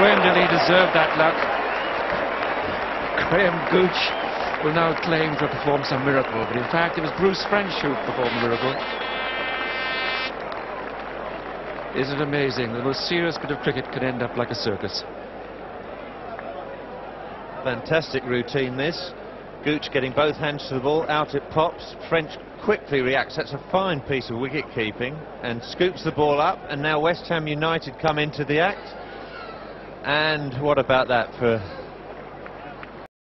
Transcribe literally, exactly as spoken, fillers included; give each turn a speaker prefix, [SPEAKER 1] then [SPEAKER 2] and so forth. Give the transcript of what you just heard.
[SPEAKER 1] Graham Lilly deserved that luck. Graham Gooch will now claim to have performed some miracle, but in fact it was Bruce French who performed the miracle. Isn't it amazing? The most serious bit of cricket can end up like a circus.
[SPEAKER 2] Fantastic routine this. Gooch getting both hands to the ball, out it pops. French quickly reacts. That's a fine piece of wicket keeping, and scoops the ball up, and now West Ham United come into the act. And what about that for